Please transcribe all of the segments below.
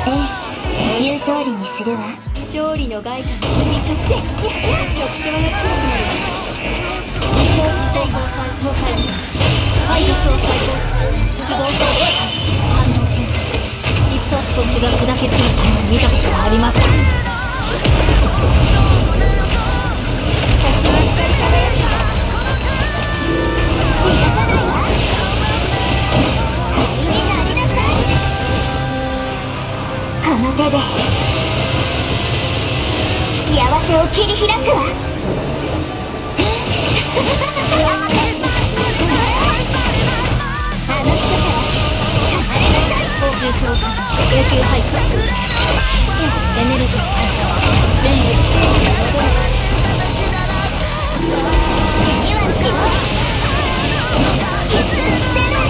言う通りにするわ。 勝利の外貨に振りかって特徴が強くなり最高最高最高はい予想最高不動産反応変化一発腰が砕け散るのを見たことはありません。先はしっかり食べる逃がさないわ。灰になりなさい。この手で幸せを切り開くわ。あの人から離れなさい。高級操作永久配送エネルギー全部戻る。死にはしろ。決断せない。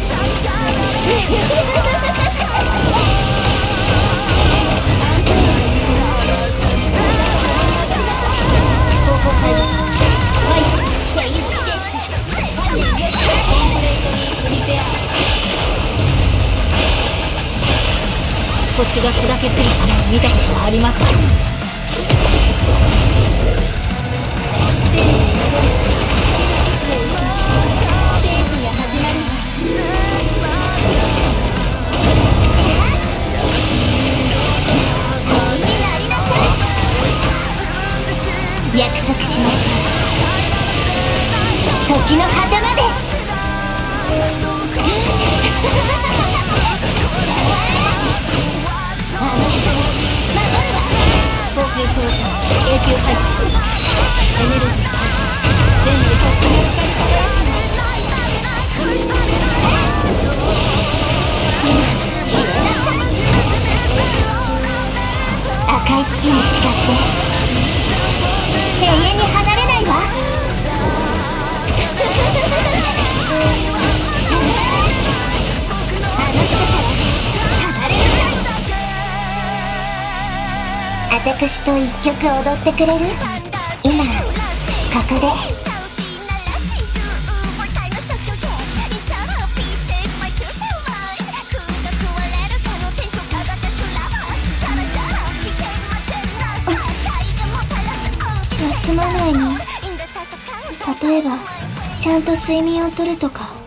星が砕け散るためを見たことはありません。約束しましょう。時の果てまで。高級操作永久配送エネルギー全部星の光り輝くの。赤い月に誓って永遠に離れないわ。あの人から離れなさい。私と一曲踊ってくれる？今ここで。休まないの？例えばちゃんと睡眠をとるとか。